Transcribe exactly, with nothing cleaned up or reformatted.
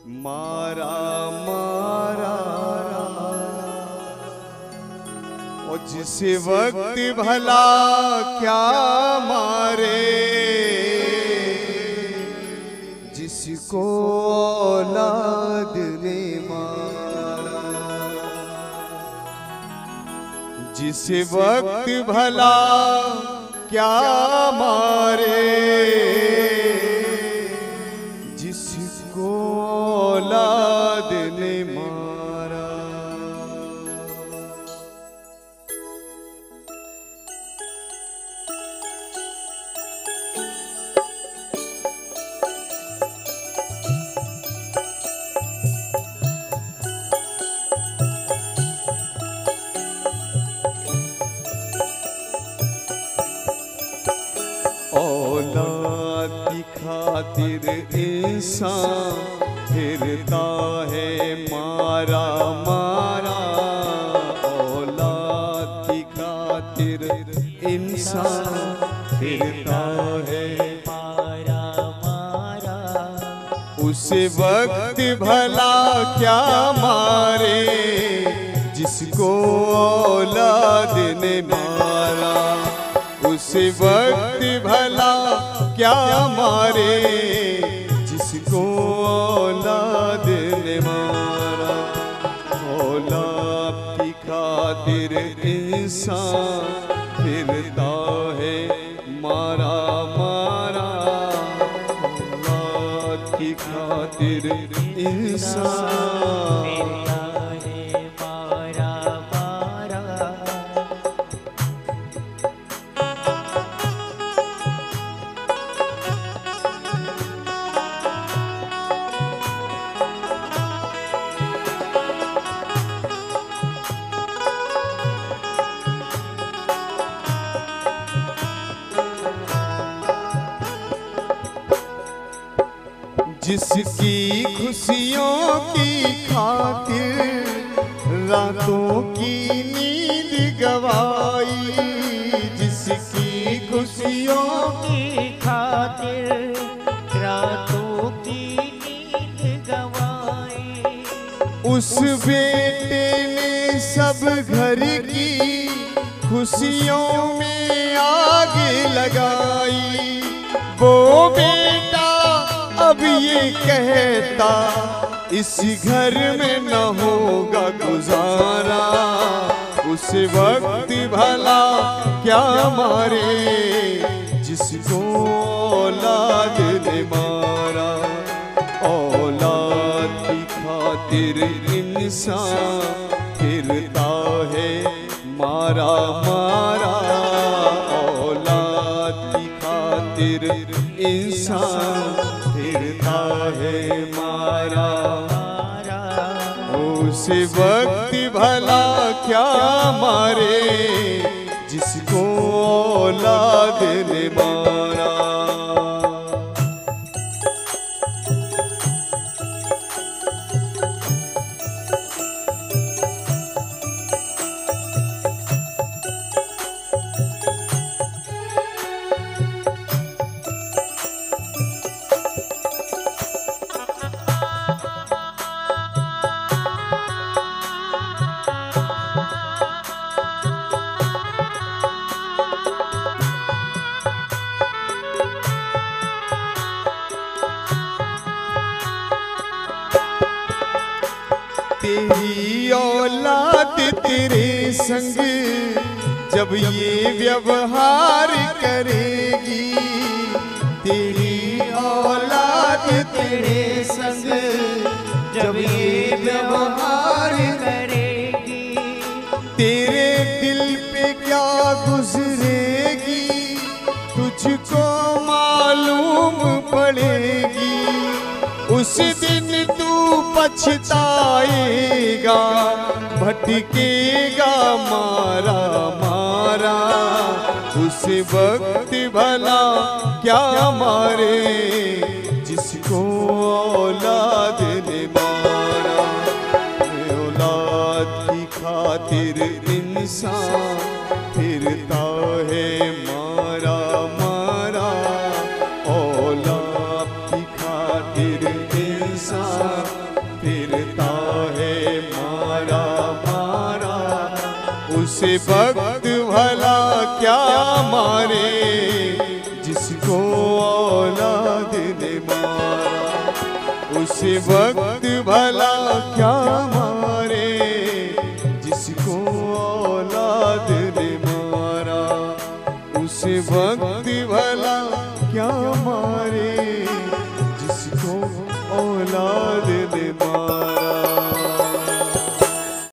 मारा मारा और जिस वक्त भला क्या मारे, जिसको औलाद ने मारा। जिस वक्त भला क्या मारे, जिसको औलाद ने मारा। औलाद की खातिर इंसान फिरता है मारा मारा। औलाद की खातिर इंसान फिरता है मारा मारा। उस वक्त भला क्या मारे, जिसको औलाद ने मारा। उस वक्त भला क्या मारे, जिसको औलाद ने मारा। औलाद की खातिर इंसान फिरता है मारा मारा। औलाद की खातिर इंसान जिसकी खुशियों की खातिर रातों की नींद गवाई। जिसकी खुशियों की खातिर रातों की नींद गवाई। उस बेटे ने सब घर की खुशियों में आग लगाई। वो बेटा अब ये कहता इस घर में न होगा गुजारा। उस वक्त भला क्या मारे, जिसको औलाद ने मारा। औलाद की खातिर इंसान फिरता है मारा मारा। औलाद की खातिर इंसान फिरता है मारा मारा। उस वक्त भला क्या मारे, जिसको औलाद ने मारा। तेरी औलाद तेरे संग जब ये व्यवहार करेगी। तेरी औलाद तेरे संग जब ये व्यवहार करेगी। तेरे दिल पे क्या गुजरेगी, तुझको मालूम पड़ेगी। उस दिन तू पछताएगा, भटकेगा मारा मारा। उस वक्त भला क्या मारे, जिसको औलाद ने मारा। औलाद की खातिर इंसान फिरता है मारा मारा। औलाद की खातिर इंसान उसे वक्त भला क्या मारे जिसको औलाद ने मारा। उसे वक्त भला क्या मारे जिसको औलाद ने मारा। उसे वक्त भला क्या मारे